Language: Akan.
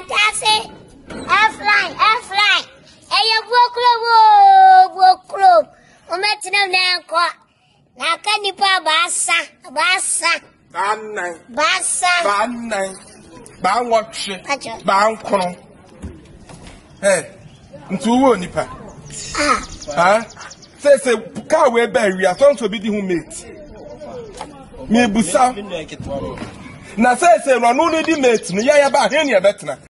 Matase, F-line. Eyo boklo. Umetina nanko. Naka nipa basa. Banai. Ban watch. Ban kono. Hey, ntuwo nipa. Say car we bury a son to be the who mate. Me busa. Na say no need the mate. No ya ba here near better.